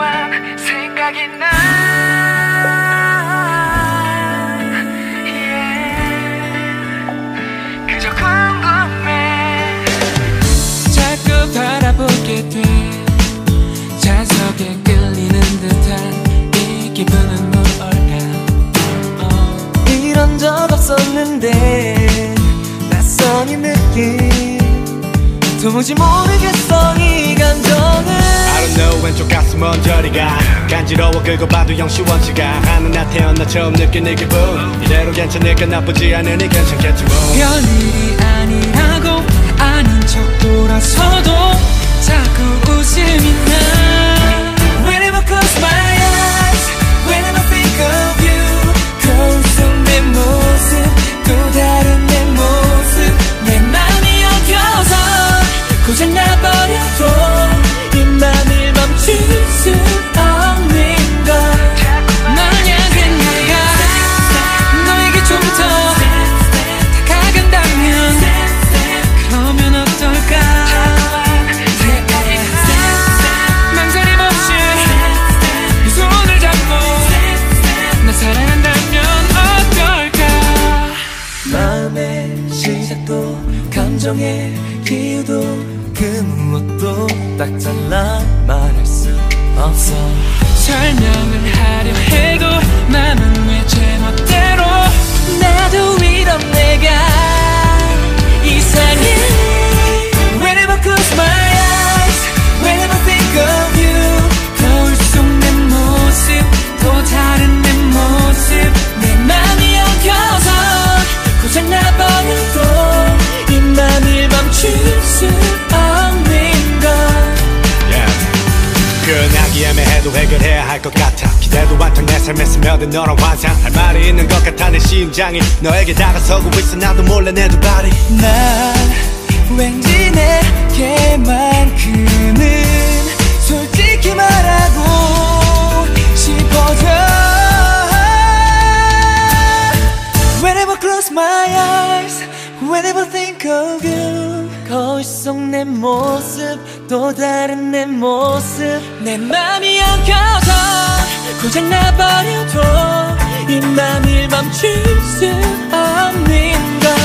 자꾸만 생각이 나. 그저 궁금해. 자꾸 바라보게 돼. 자석에 끌리는 듯한 이 기분은 뭘까. 이런 적 없었는데 낯선 이 느낌 도무지 모르겠어 이 감정은. I don't know 왼쪽 가슴 언저리가 간지러워 긁어봐도 영 시원치가 않은 나 태어나 처음 느낀 이 기분. 이대로 괜찮을까 나쁘지 않으니 괜찮겠지 뭐. 별일이 아니라고 아닌 척 돌아서도 자꾸 웃음이 나. Whenever close my eyes, whenever think of you, 거울 속 내 모습 또 다른 내 모습 내 맘이 엉켜서 고장나버려도 이 맘을 멈출 수 없는 걸. 만약에 내가 너에게 좀 더 다가간다면 그러면 어떨까. 망설임 없이 네 손을 잡고 나 사랑한다면 어떨까. 마음의 시작도 감정의 이유도 그 무엇도 딱 잘라 말할 수 없어. 설명을 하려 해도 맘은 왜 제멋대로. 나도 이런 내가 이상해. Whenever close my eyes, whenever think of you, 거울 속 내 모습 또 다른 내 모습 내 맘이 엉켜서 고장나버려도 이 맘을 멈출 수 없는 걸. 끝나기 애매해도 해결해야 할 것 같아. 기대도 않던 내 삶에 스며든 너란 환상. 할 말이 있는 것 같아 내 심장이 너에게 다가서고 있어. 나도 몰래 내 두 발이. 난 왠지 내게만큼은 솔직히 말하고 싶어져. Whenever close my eyes, whenever think of you, 거울 속 내 모습 또 다른 내 모습 내 맘이 엉켜서 고장나버려도 이 맘을 멈출 수 없는 걸.